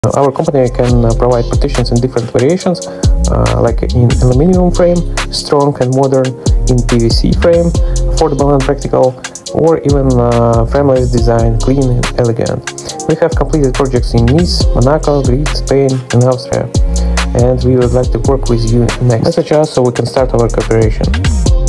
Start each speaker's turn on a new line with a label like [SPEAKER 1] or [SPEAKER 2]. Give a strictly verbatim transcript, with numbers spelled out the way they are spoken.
[SPEAKER 1] Our company can uh, provide partitions in different variations, uh, like in aluminum frame, strong and modern, in P V C frame, affordable and practical, or even uh, frameless design, clean and elegant. We have completed projects in Nice, Monaco, Greece, Spain, and Austria, and we would like to work with you next. Message us so we can start our cooperation.